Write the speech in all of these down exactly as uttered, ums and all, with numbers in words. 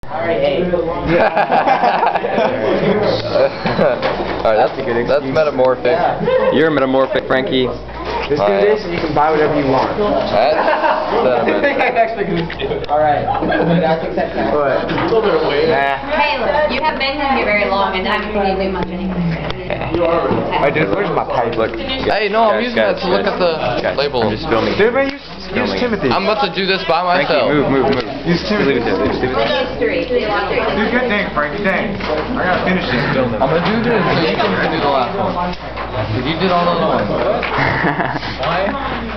Alright, hey. Alright, that's a good excuse. That's metamorphic. Yeah. You're metamorphic, Frankie. Just do this and you can buy whatever you want. That's sentiment. Alright, you gotta fix that camera. What? A little bit of weight. Nah. Hey, look, you have been here very long and I haven't really do much anyway. Hey, dude, where's my pipe? Look. Hey, no, I'm guys, using guys, that to look guys, at the guys, label. I'm just filming. Dude, man, use, use Timothy. I'm about to do this by Frankie, myself. move, move, move. Use Timothy. Leave it there, leave it there. History. Dude, good dang, Frankie, dang. I gotta finish this building. I'm gonna do this so you can do the last one. Because you did all the other ones. Why?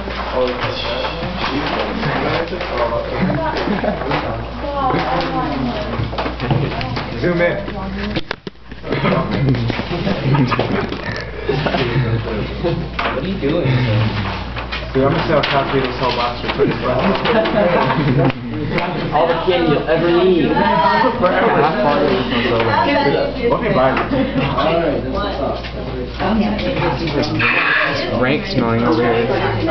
Zoom in. What are you doing? Dude, I'm gonna sell a copy of this whole box for twenty bucks. All the candy you'll ever need. How far is this one going? Let me buy it. Rank smelling over here.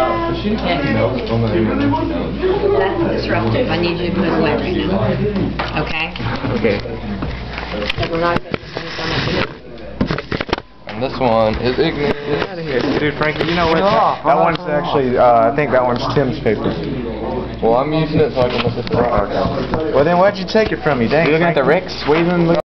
That's disruptive. I need you to put it away right now. Okay? Okay. We're not going to spend so much of it. And this one is ignorant. Get out of here. Dude, Frankie, you know what? That, that one's actually, uh, I think that one's Tim's paper. Well, I'm using it so I can look at the rock. Well, then why'd you take it from me? Dang. You looking at the Rex waving?